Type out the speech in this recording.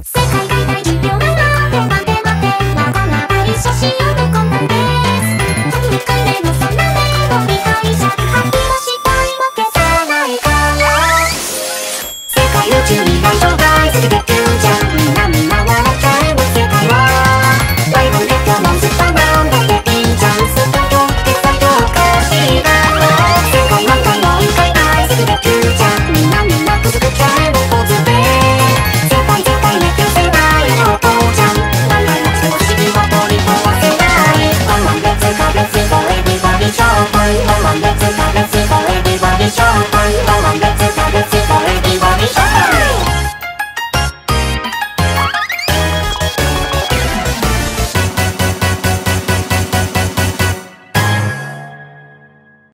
世界大大授業が待て待て待て、まだまだ一緒しようとこんなんです。2回目のそんな目を見拝借発表したいも消せないから、世界宇宙未来障害好きで